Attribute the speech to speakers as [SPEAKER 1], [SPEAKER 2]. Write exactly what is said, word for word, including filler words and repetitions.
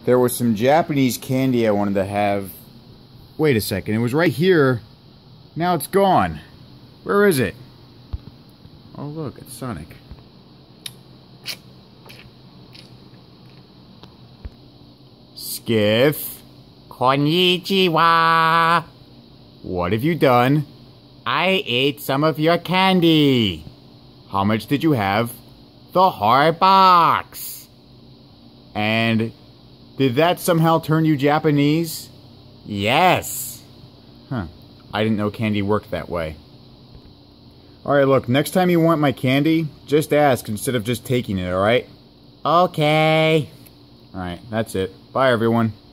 [SPEAKER 1] There was some Japanese candy I wanted to have. Wait a second, it was right here. Now it's gone. Where is it? Oh look, it's Sonic. Skiff.
[SPEAKER 2] Konnichiwa.
[SPEAKER 1] What have you done?
[SPEAKER 2] I ate some of your candy.
[SPEAKER 1] How much did you have?
[SPEAKER 2] The whole box.
[SPEAKER 1] And did that somehow turn you Japanese?
[SPEAKER 2] Yes.
[SPEAKER 1] Huh. I didn't know candy worked that way. Alright, look, next time you want my candy, just ask instead of just taking it, alright?
[SPEAKER 2] Okay.
[SPEAKER 1] Alright, that's it. Bye, everyone.